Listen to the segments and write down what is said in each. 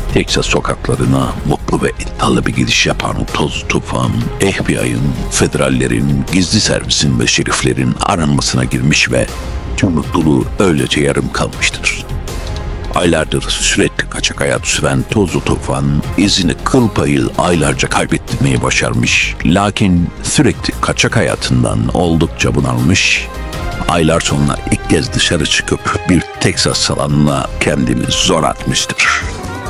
Texas sokaklarına mutlu ve iddialı bir gidiş yapan toz tufan, FBI'ın, federallerin, gizli servisin ve şeriflerin aranmasına girmiş ve tüm mutluluğu öylece yarım kalmıştır. Aylardır sürekli kaçak hayat süren tozlu tufan, izini kıl payı aylarca kaybettirmeyi başarmış, lakin sürekli kaçak hayatından oldukça bunalmış, aylar sonra ilk kez dışarı çıkıp bir Texas salonuna kendini zor atmıştır.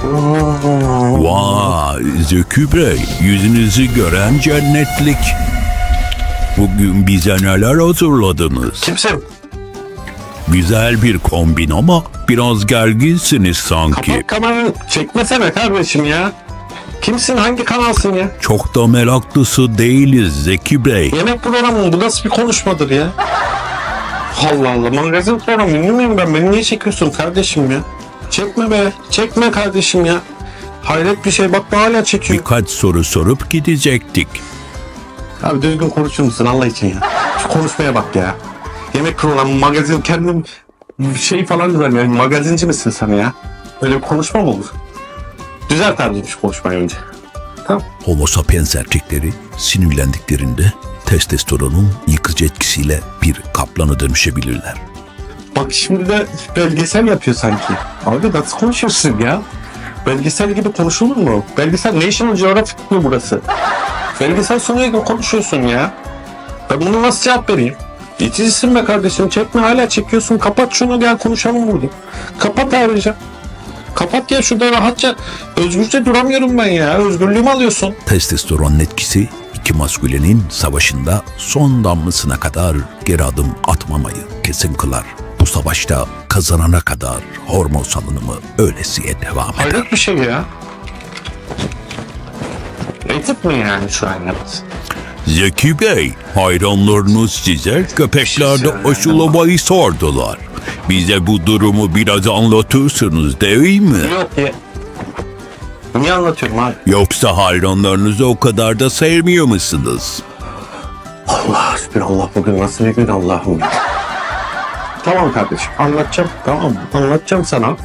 Vay Zeki Bey, yüzünüzü gören cennetlik. Bugün bize neler hazırladınız? Kimsin? Güzel bir kombin ama biraz gerginsiniz sanki. Kapat kamerayı, çekmesene kardeşim ya. Kimsin, hangi kanalsın ya? Çok da meraklısı değiliz Zeki Bey. Yemek programı, bu nasıl bir konuşmadır ya? Allah Allah, magazin programı bilmiyorum ben. Beni niye çekiyorsun kardeşim ya? Çekme be, çekme kardeşim ya. Hayret bir şey, bak hala çekiyor. Birkaç soru sorup gidecektik. Abi düzgün konuşur musun Allah için ya? Şu konuşmaya bak ya. Yemek programı, magazin, kendim şey falan diyorum ya. Magazinci misin sen ya? Öyle bir konuşma mı olur? Düzelt abi şu konuşmayı önce. Tamam. Homo sapiens erkekleri sinirlendiklerinde testosteronun yıkıcı etkisiyle bir kaplana dönüşebilirler. Bak şimdi de belgesel yapıyor sanki. Abi nasıl konuşuyorsun ya? Belgesel gibi konuşulur mu? Belgesel National Geographic mi burası? Belgesel sunuyor gibi konuşuyorsun ya. Ben bunu nasıl cevap vereyim? İticisin be kardeşim, çekme, hala çekiyorsun. Kapat şunu, gel konuşalım burada. Kapat abicim. Kapat ya, şurada rahatça özgürce duramıyorum ben ya. Özgürlüğümü alıyorsun. Testosteronun etkisi iki maskülenin savaşında son damlasına kadar geri adım atmamayı kesin kılar. Bu savaşta kazanana kadar hormon salınımı öylesiye devam eder. Hayret bir şey ya. Etik mi yani şu an yaptın? Zeki Bey, hayranlarınız size köpeklerde aşılamayı sordular. Bize bu durumu biraz anlatırsınız değil mi? Yok ya. Niye anlatıyorum abi? Yoksa hayranlarınızı o kadar da sevmiyor musunuz? Allah Allah, bugün nasıl bir gün Allah'ım. Tamam kardeşim, anlatacağım, tamam mı? Anlatacağım sana.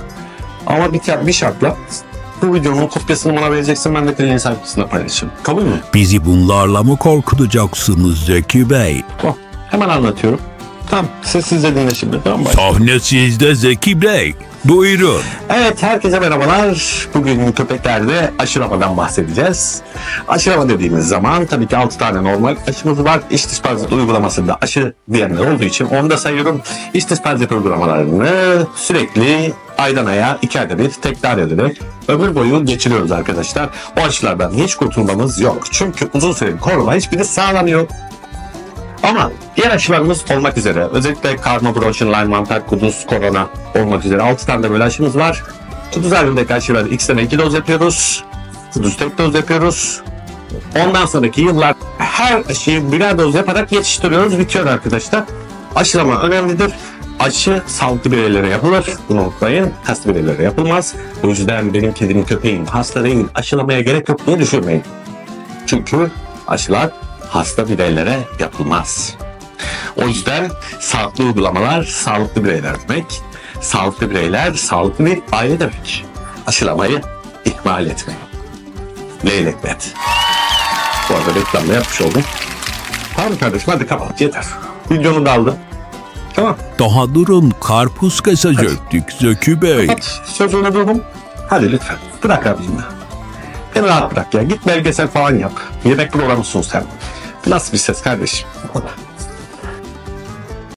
Ama bir şartla. Bu videonun kopyasını bana vereceksin, ben de kliniğin sayfasında paylaşacağım. Kabul mü? Bizi bunlarla mı korkutacaksınız Zeki Bey? Oh, hemen anlatıyorum. Tamam, sessizce dinle şimdi, tamam mı? Sahne sizde Zeki Bey. Buyurun. Evet, herkese merhabalar. Bugün köpeklerde aşılamadan bahsedeceğiz. Aşılama dediğimiz zaman tabii ki 6 tane normal aşımız var. İştiş parazit uygulamasında aşı diyenler olduğu için onu da sayıyorum. İştiş parazit uygulamalarını sürekli aydan aya 2 ayda bir tekrar ederek ömür boyu geçiriyoruz arkadaşlar. O aşılardan hiç kurtulmamız yok. Çünkü uzun süreli koruma hiçbiri sağlanıyor. Ama diğer aşılarımız olmak üzere, özellikle karma, bronşin, Lyme, mantar, kuduz, korona olmak üzere 6 tane de böyle aşımız var. Kuduz halindeki aşıları ilk sene 2 doz yapıyoruz. Kuduz tek doz yapıyoruz. Ondan sonraki yıllar her aşıyı birer doz yaparak yetiştiriyoruz, bitiyor arkadaşlar. Aşılama önemlidir. Aşı sağlıklı bireylere yapılır. Bunu unutmayın. Hasta bireylere yapılmaz. O yüzden benim kedim, köpeğim hasta değil, aşılamaya gerek yok diye düşünmeyin. Çünkü aşılar hasta bireylere yapılmaz. O yüzden sağlıklı uygulamalar sağlıklı bireyler demek. Sağlıklı bireyler sağlıklı bir aile demek. Aşılamayı ihmal etmeyin. Leylek Met. Bu arada reklamda yapmış oldum. Tamam kardeşim, hadi kapat, yeter. Videonu da aldım. Tamam. Daha durun, karpuz kesecektik Zeki Bey. Kapat, sözünü duydum. Hadi lütfen bırak abicim ya. Beni rahat bırak ya. Git belgesel falan yap. Yemek programı sun sen. Nasıl bir ses kardeşim?